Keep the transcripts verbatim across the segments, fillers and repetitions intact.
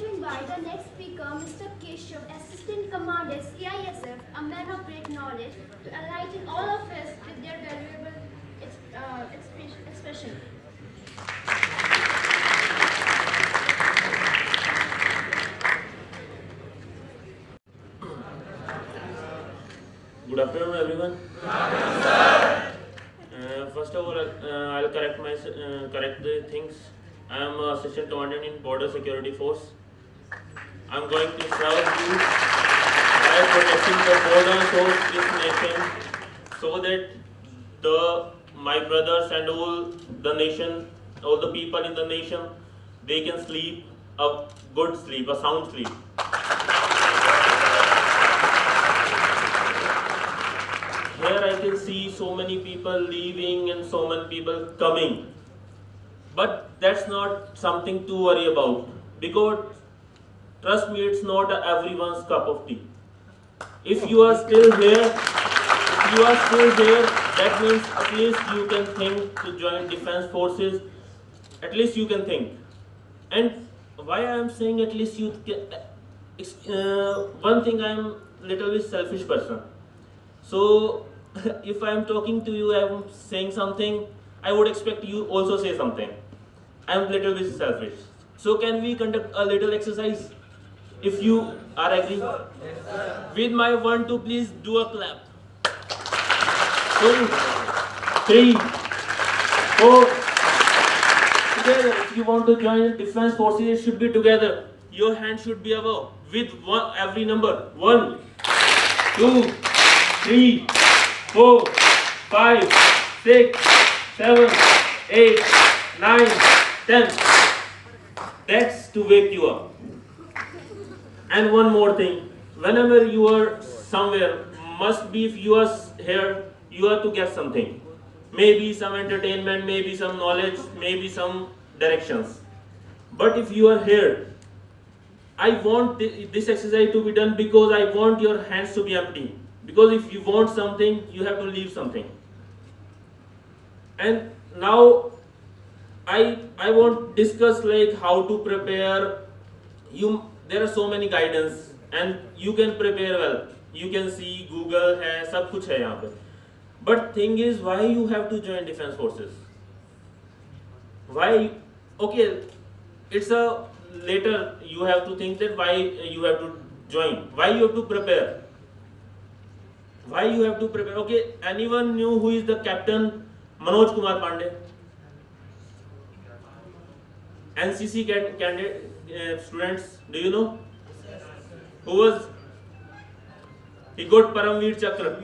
to invite the next speaker, Mister Keshav, Assistant Commandant, C I S F, a man of great knowledge, to enlighten all of us with their valuable uh, expression. Good afternoon, everyone. Good afternoon, sir. Uh, first of all, uh, I'll correct my uh, correct the things. I am Assistant Commandant in Border Security Force. I'm going to serve you by protecting the borders of this nation, so that the my brothers and all the nation, all the people in the nation, they can sleep a good sleep, a sound sleep. Here I can see so many people leaving and so many people coming. But that's not something to worry about, because trust me, it's not everyone's cup of tea. If you are still here, if you are still here, that means at least you can think to join defense forces. At least you can think. And why I am saying at least you can, uh, one thing, I am little bit selfish person. So if I am talking to you, I am saying something, I would expect you also say something. I am little bit selfish. So can we conduct a little exercise? If you are agree? With my one, two, please do a clap. Two, three, four. Together. If you want to join defense forces, it should be together. Your hand should be above with one every number. One, two, three, four, five, six, seven, eight, nine, ten. That's to wake you up. And one more thing, whenever you are somewhere, must be if you are here, you have to get something. Maybe some entertainment, maybe some knowledge, maybe some directions. But if you are here, I want this exercise to be done because I want your hands to be empty. Because if you want something, you have to leave something. And now I I want to discuss like how to prepare. You there are so many guidance and you can prepare well. You can see Google है, सब कुछ है यहाँ पे. But thing is, why you have to join defense forces? Why? Okay, it's a later you have to think that why you have to join. Why you have to prepare? Why you have to prepare? Okay, anyone knew who is the captain? Manoj Kumar Pandey. N C C candidate uh, students, do you know? Who was? He got Paramveer Chakra.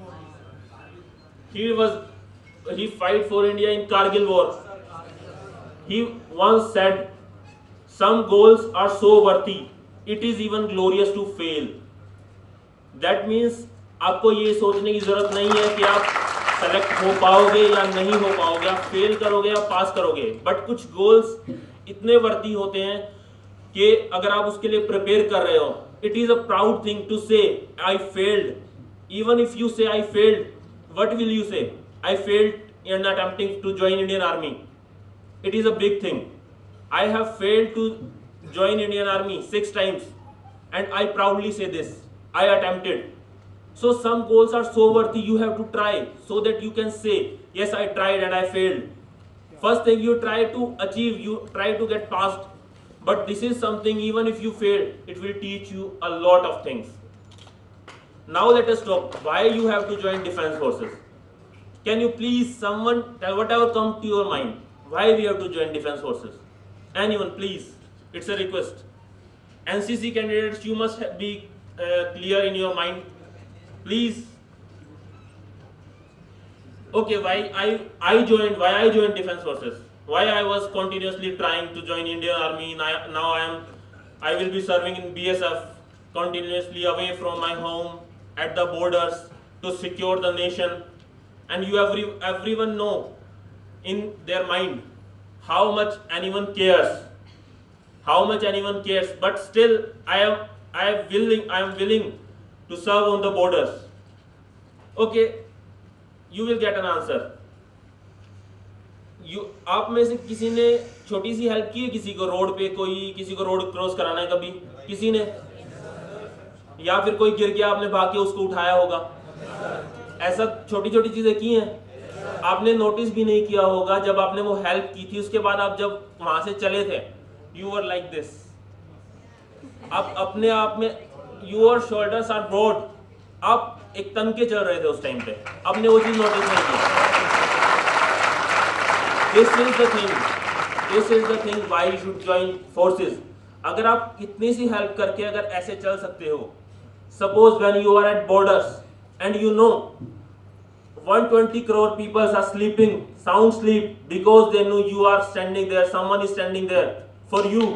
He was, he fight for India in Kargil war. He once said, some goals are so worthy, it is even glorious to fail. That means, आपको ये सोचने की जरूरत नहीं है कि आप select हो पाओगे या नहीं हो पाओगे, आप फेल करोगे या पास करोगे. बट कुछ गोल्स इतने वर्दी होते हैं कि अगर आप उसके लिए प्रिपेयर कर रहे हो, it is a proud thing to say I failed. Even if you say I failed, what will you say? I failed in attempting to join Indian army. It is a big thing. I have failed to join Indian army six times and I proudly say this, I attempted. So some goals are so worthy, you have to try so that you can say, yes, I tried and I failed. First thing you try to achieve, you try to get past. But this is something, even if you fail, it will teach you a lot of things. Now let us talk why you have to join defense forces. Can you please, someone, tell whatever comes to your mind, why we have to join defense forces? Anyone, please. It's a request. N C C candidates, you must be uh, clear in your mind. Please. Okay, why I I joined? Why I joined defense forces? Why I was continuously trying to join Indian Army? Now I am, I will be serving in B S F, continuously away from my home, at the borders to secure the nation. And you every everyone know in their mind how much anyone cares, how much anyone cares. But still, I am I am willing I am willing. to serve on the borders. Okay, you will get an answer. You, आप में से किसी ने छोटी सी help की है किसी को? रोड पे कोई किसी को रोड क्रॉस कराना है कभी किसी ने, या फिर कोई गिर गया आपने भाग के उसको उठाया होगा, ऐसा छोटी छोटी चीजें की हैं। आपने नोटिस भी नहीं किया होगा जब आपने वो हेल्प की थी, उसके बाद आप जब वहां से चले थे, यू वर लाइक दिस, आप अपने आप में योर शोल्डर्स आर ब्रॉड, आप एक तन के चल रहे थे उस टाइम पे, आपने वो चीज नोटिस नहीं की। This is the thing, this is the thing why you should join forces. अगर आप इतनी सी हेल्प करके अगर ऐसे चल सकते हो, suppose when you are at borders and you know one hundred twenty crore people are sleeping sound sleep because they know you are standing there, someone is standing there for you.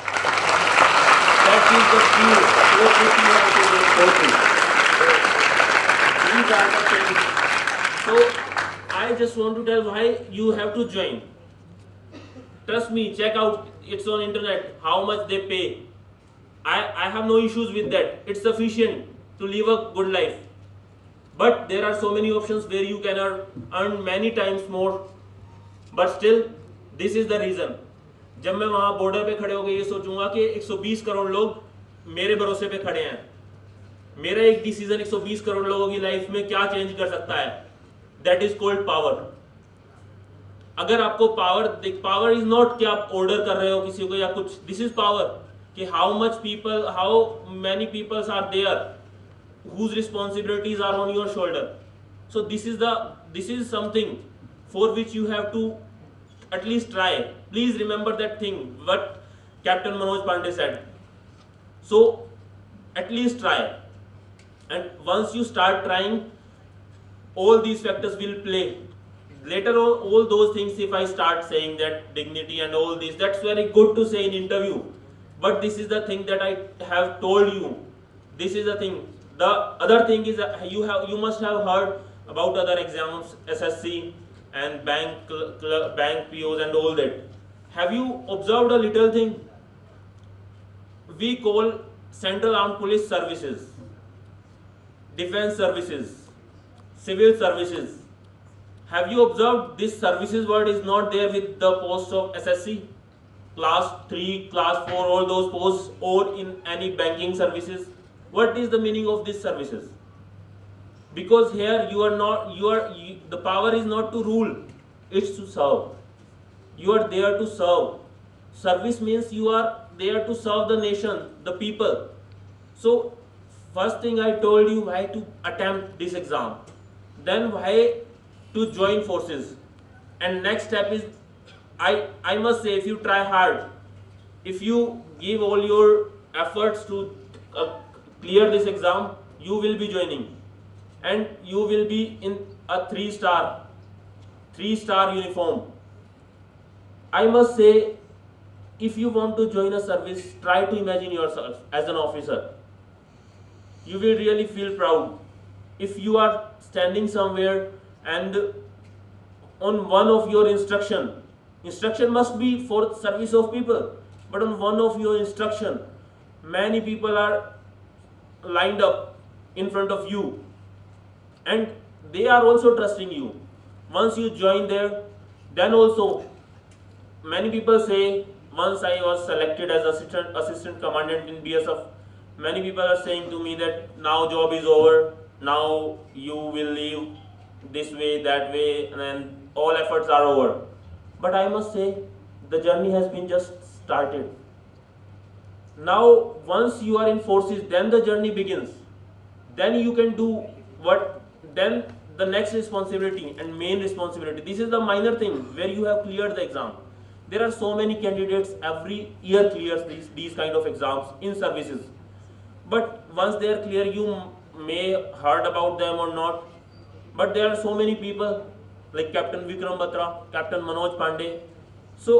That is the fear what you have to go through. These are the things. So I just want to tell why you have to join. Trust me, check out, it's on internet how much they pay. I I have no issues with that. It's sufficient to live a good life. But there are so many options where you can earn, earn many times more. But still, this is the reason. जब मैं वहाँ border पे खड़े होकर ये सोचूंगा कि एक सौ बीस करोड़ लोग मेरे भरोसे पे खड़े हैं, मेरा एक डिसीजन एक सौ बीस करोड़ लोगों की लाइफ में क्या चेंज कर सकता है, दैट इज कॉल्ड पावर। अगर आपको पावर, पावर इज नॉट कि आप ऑर्डर कर रहे हो किसी को या कुछ, दिस इज पावर कि how much people, how many peoples are there whose responsibilities are on your shoulder. So this is the this is something for which you have to at least try. Please remember that thing what Captain Manoj Pandey said. So at least try, and once you start trying, all these factors will play. Later on, all those things, if I start saying that dignity and all this, that's very good to say in interview, but this is the thing that I have told you. This is the thing. The other thing is that you have you must have heard about other exams, S S C and bank bank P Os and all that. Have you observed a little thing we call Central Armed Police Services, Defense Services, Civil Services? Have you observed this services word is not there with the post of S S C, class three, class four, all those posts, or in any banking services? What is the meaning of these services? Because here you are not, you are, you, the power is not to rule, it's to serve. You are there to serve. Service means you are there to serve the nation, the people. So first thing I told you why to attempt this exam, then why to join forces, and next step is, I, I must say, if you try hard, if you give all your efforts to uh, clear this exam, you will be joining, and you will be in a three star three star uniform. I must say, if you want to join a service, try to imagine yourself as an officer. You will really feel proud if you are standing somewhere and on one of your instruction instruction must be for service of people, but on one of your instruction many people are lined up in front of you, and they are also trusting you. Once you join there, then also many people say, once I was selected as assistant assistant commandant in B S F, many people are saying to me that now job is over, now you will leave this way, that way, and then all efforts are over. But I must say, the journey has been just started. Now once you are in forces, then the journey begins. Then you can do what, then the next responsibility and main responsibility, this is the minor thing where you have cleared the exam. There are so many candidates every year clears these, these kind of exams in services, but once they are clear, you may heard about them or not, but there are so many people like Captain Vikram Batra, Captain Manoj Pandey. So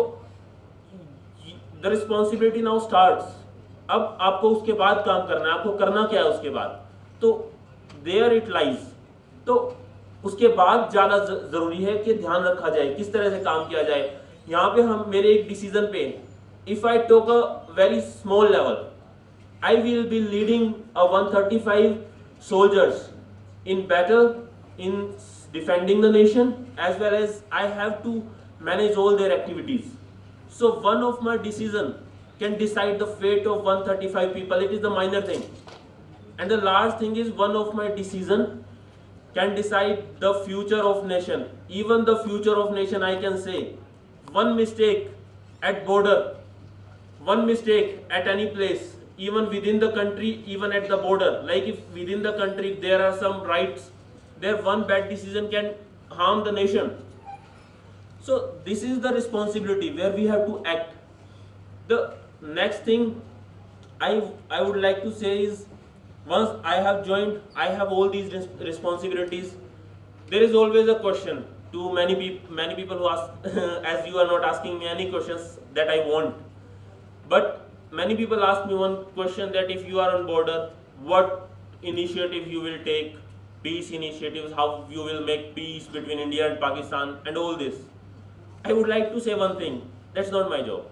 the responsibility now starts. अब आपको उसके बाद काम करना है, आपको करना क्या है उसके बाद, तो देयर इट लाइज। तो उसके बाद ज़्यादा ज़रूरी है कि ध्यान रखा जाए किस तरह से काम किया जाए। यहाँ पे हम मेरे एक डिसीजन पे, if I took a very small level, I will be leading a one thirty-five soldiers in battle, in defending the nation, as well as I have to manage all their activities. So one of my decision can decide the fate of one hundred thirty-five people. It is the minor thing. And the last thing is, one of my decision can decide the future of nation. Even the future of nation, I can say, one mistake at border, one mistake at any place, even within the country, even at the border, like if within the country there are some rights, there one bad decision can harm the nation. So this is the responsibility where we have to act. The next thing I, I would like to say is, once I have joined, I have all these responsibilities. There is always a question to many people. Many people who ask, as you are not asking me any questions that I want, but many people ask me one question, that if you are on border, what initiative you will take, peace initiatives, how you will make peace between India and Pakistan, and all this. I would like to say one thing: that's not my job.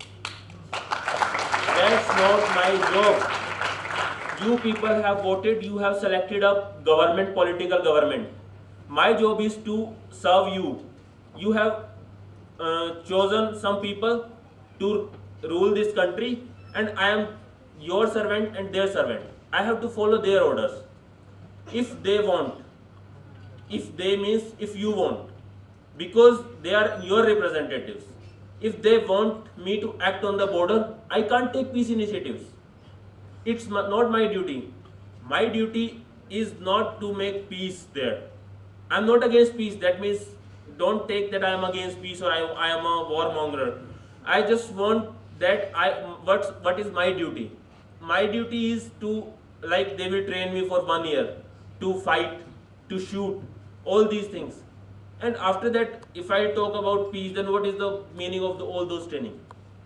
That's not my job. You people have voted, you have selected a government, political government. My job is to serve you. You have uh, chosen some people to rule this country, and I am your servant and their servant. I have to follow their orders. If they want, if they means if you want, because they are your representatives. If they want me to act on the border, I can't take peace initiatives. It's not my duty. My duty is not to make peace there. I'm not against peace. That means don't take that I am against peace or I, I am a warmonger. I just want that I what's what is my duty. My duty is to, like, they will train me for one year to fight, to shoot, all these things. And after that, if I talk about peace, then what is the meaning of the, all those training?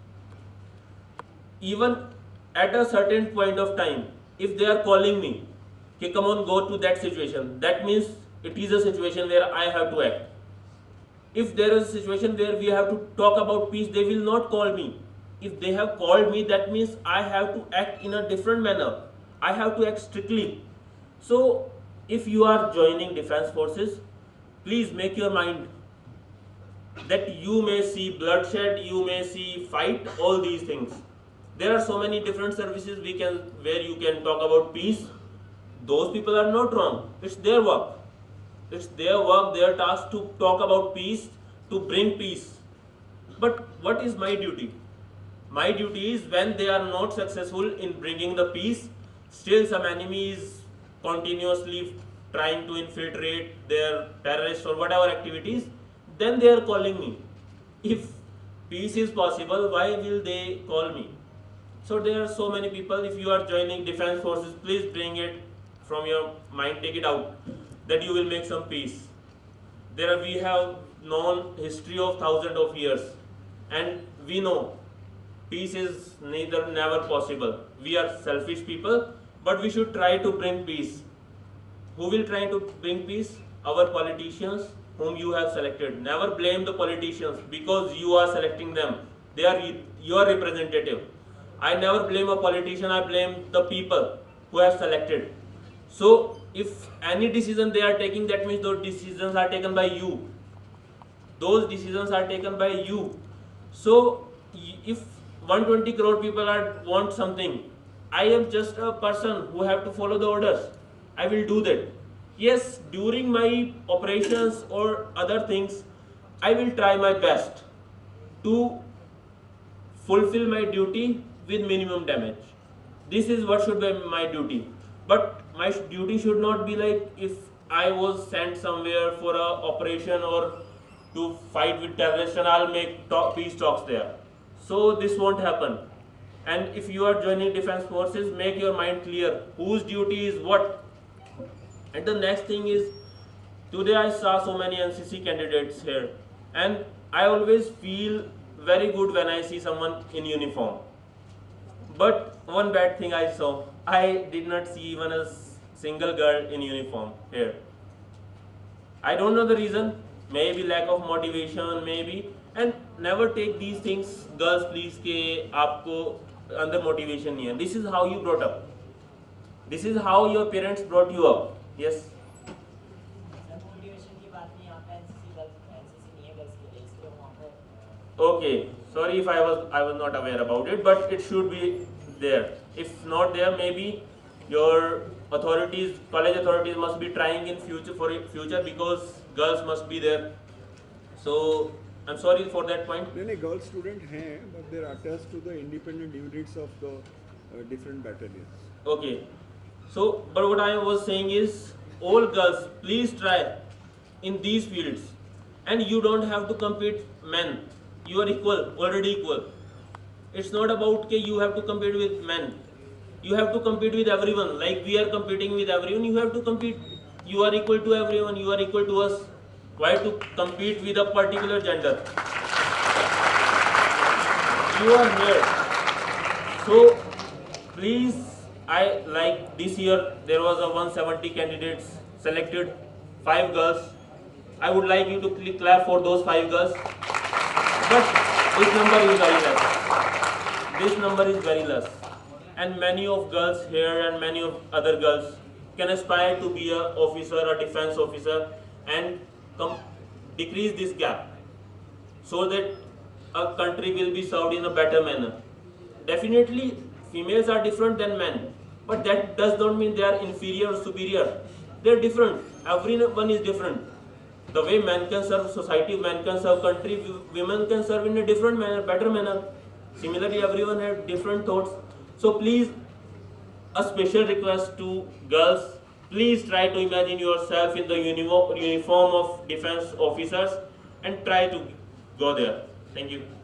Even at a certain point of time, if they are calling me, okay, come on, go to that situation, that means it is a situation where I have to act. If there is a situation where we have to talk about peace, they will not call me. If they have called me, that means I have to act in a different manner. I have to act strictly. So if you are joining defense forces, please make your mind that you may see bloodshed, you may see fight, all these things. There are so many different services we can where you can talk about peace. Those people are not wrong. It's their work. It's their work, their task to talk about peace, to bring peace. But what is my duty? My duty is, when they are not successful in bringing the peace, still some enemy is continuously trying to infiltrate their terrorists or whatever activities, then they are calling me. If peace is possible, why will they call me? So there are so many people. If you are joining defense forces, please bring it from your mind, take it out, that you will make some peace. There are, we have known history of thousands of years, and we know peace is neither never possible. We are selfish people, but we should try to bring peace. Who will try to bring peace? Our politicians whom you have selected. Never blame the politicians because you are selecting them. They are your representative. I never blame a politician, I blame the people who have selected. So if any decision they are taking, that means those decisions are taken by you. Those decisions are taken by you. So if one hundred twenty crore people are want something, I am just a person who have to follow the orders. I will do that. Yes, during my operations or other things, I will try my best to fulfill my duty with minimum damage. This is what should be my duty. But my duty should not be like, if I was sent somewhere for a operation or to fight with terrorists, and I'll make talk, peace talks there. So this won't happen. And if you are joining defense forces, make your mind clear whose duty is what. And the next thing is, today I saw so many N C C candidates here, and I always feel very good when I see someone in uniform. But one bad thing I saw, I did not see even a single girl in uniform here. I don't know the reason, maybe lack of motivation, maybe. And never take these things, girls please, ke aapko under motivation nahi hai. This is how you brought up. This is how your parents brought you up. Yes. Okay, Sorry if I was I was not aware about it, but it should be there. If not there, maybe your authorities, college authorities must be trying in future for future, because girls must be there. So I'm sorry for that point. नहीं नहीं girl student हैं but they're attached to the independent units of the uh, different battalions. Okay. So, but what I was saying is, all girls, please try in these fields, and you don't have to compete men. You are equal, already equal. It's not about that you have to compete with men. You have to compete with everyone. Like we are competing with everyone, you have to compete. You are equal to everyone. You are equal to us. Why to compete with a particular gender? You are here. So please, I like this year there was a one hundred seventy candidates selected, five girls. I would like you to clap for those five girls. But this number is very less. This number is very less. And many of girls here and many of other girls can aspire to be an officer, a defense officer, and come decrease this gap so that a country will be served in a better manner. Definitely, females are different than men, but that does not mean they are inferior or superior. They are different. Everyone is different. The way men can serve society, men can serve country, women can serve in a different manner, better manner. Similarly, everyone has different thoughts. So please, a special request to girls, please try to imagine yourself in the uniform of defense officers and try to go there. Thank you.